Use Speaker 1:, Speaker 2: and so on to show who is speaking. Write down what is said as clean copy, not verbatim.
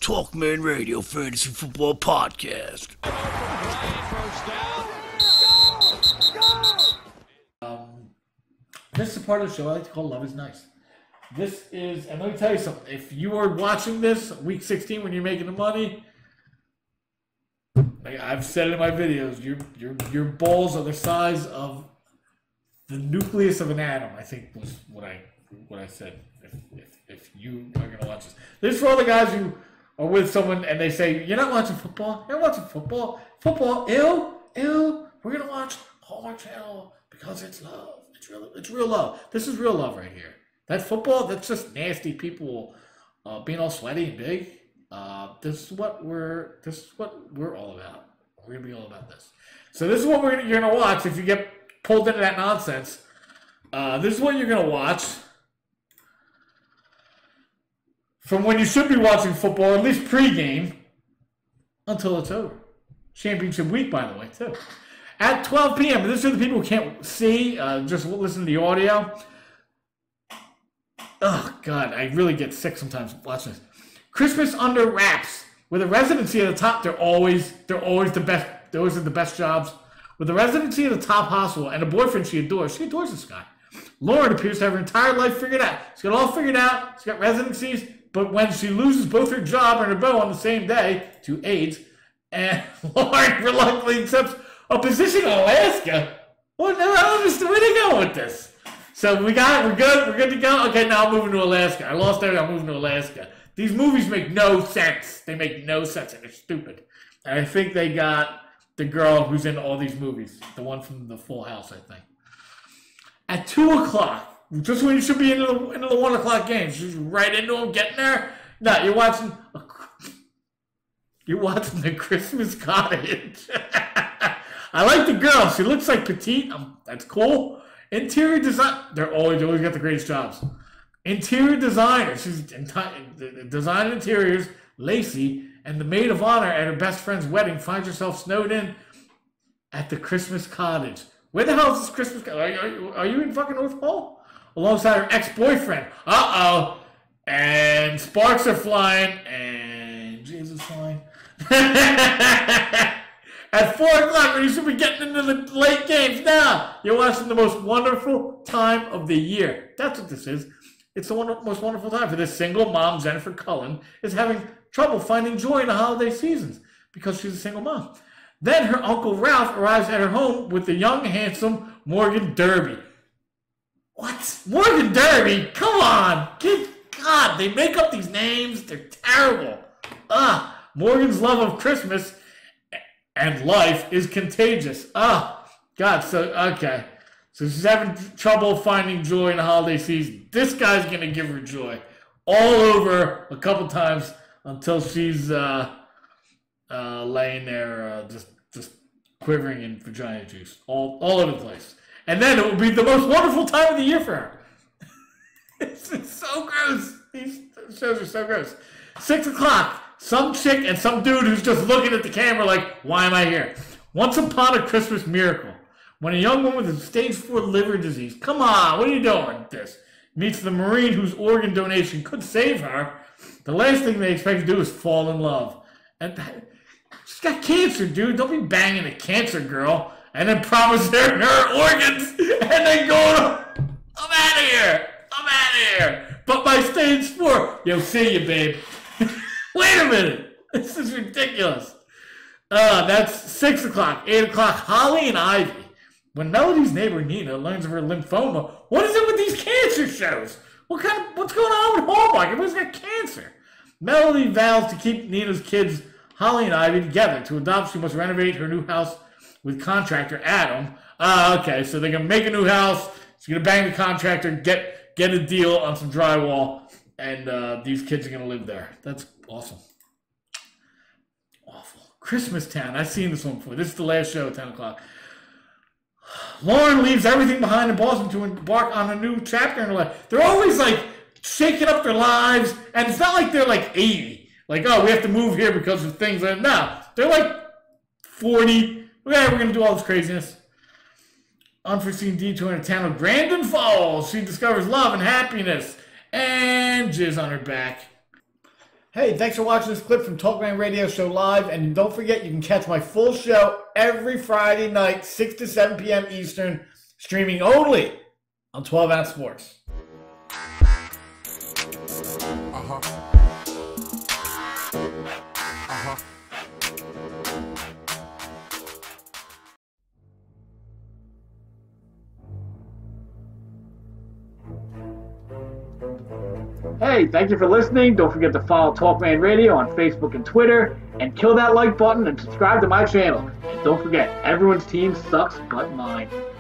Speaker 1: TalkManRadio Fantasy Football Podcast.
Speaker 2: This is a part of the show I like to call Love is Nice. This is, and let me tell you something. If you are watching this week 16 when you're making the money, like I've said it in my videos, your balls are the size of the nucleus of an atom. I think was what I said. If you are gonna watch this, this is for all the guys who are with someone and they say you're not watching football. You're not watching football. Football, ew. We're gonna watch Hallmark Channel because it's love. It's real love. This is real love right here. That football, that's just nasty people being all sweaty and big. This is what we're all about. We're gonna be all about this. So this is what you're gonna watch if you get pulled into that nonsense. This is what you're gonna watch from when you should be watching football, at least pregame, until it's over. Championship week, by the way, too. At 12 p.m., this is for the people who can't see, just listen to the audio. Oh, God, I really get sick sometimes watching this. Christmas Under Wraps. With a residency at the top, they're always the best. They always have the best jobs. With a residency at the top hospital and a boyfriend she adores this guy. Lauren appears to have her entire life figured out. She's got it all figured out. She's got residencies. But when she loses both her job and her beau on the same day to AIDS, and Lauren reluctantly accepts a position in Alaska. What? I don't understand. Where they going with this? So we're good to go. Okay, now I'm moving to Alaska. I lost everything. I'm moving to Alaska. These movies make no sense. They make no sense, and they're stupid. And I think they got the girl who's in all these movies, the one from the Full House, I think. At 2 o'clock. Just when you should be into the 1 o'clock games, just right into them, getting there. No, you're watching the Christmas Cottage. I like the girl. She looks like petite. That's cool. Interior design. They always got the greatest jobs. Interior designer. She's designing interiors. Lacey, and the maid of honor at her best friend's wedding finds herself snowed in at the Christmas Cottage. Where the hell is this Christmas Cottage? Are you in fucking North Pole? Alongside her ex-boyfriend. Uh-oh. And sparks are flying. And Jesus flying. At 4 o'clock when you should be getting into the late games. Now, you're watching the most wonderful time of the year. That's what this is. It's the most wonderful time for this single mom, Jennifer Cullen, is having trouble finding joy in the holiday seasons because she's a single mom. Then her Uncle Ralph arrives at her home with the young, handsome Morgan Derby. What? Morgan Derby? Come on! Good God, they make up these names. They're terrible. Morgan's love of Christmas and life is contagious. God, okay. So she's having trouble finding joy in the holiday season. This guy's going to give her joy all over a couple times until she's laying there just quivering in vagina juice all over the place. And then it will be the most wonderful time of the year for her. It's so gross. These shows are so gross. 6 o'clock. Some chick and some dude who's just looking at the camera like, why am I here? Once upon a Christmas miracle. When a young woman with stage 4 liver disease, come on, what are you doing with this? Meets the Marine whose organ donation could save her. The last thing they expect to do is fall in love. And she's got cancer, dude. Don't be banging a cancer girl and then promise her organs and then go, I'm out of here. But by stage 4, you'll see you, babe. Wait a minute. This is ridiculous. That's 6 o'clock. 8 o'clock, Holly and Ivy. When Melody's neighbor Nina learns of her lymphoma, what is it with these cancer shows? What's going on with Hallmark? Everyone's got cancer. Melody vows to keep Nina's kids, Holly and Ivy, together. To adopt, she must renovate her new house with contractor Adam. Okay, so they're going to make a new house. She's going to bang the contractor, get a deal on some drywall, and these kids are going to live there. That's awesome. Awful. Christmas Town. I've seen this one before. This is the last show at 10 o'clock. Lauren leaves everything behind in Boston to embark on a new chapter in her life. They're always like shaking up their lives, and it's not like they're like 80. Like, oh, we have to move here because of things. No, they're like 40. Okay, we're going to do all this craziness. Unforeseen detour in a town of Grandin Falls. She discovers love and happiness and jizz on her back. Hey, thanks for watching this clip from TalkManRadio Show Live. And don't forget, you can catch my full show every Friday night, 6 to 7 p.m. Eastern, streaming only on 12 Ounce Sports. Hey, thank you for listening. Don't forget to follow TalkMan Radio on Facebook and Twitter, and kill that like button and subscribe to my channel. And don't forget, everyone's team sucks but mine.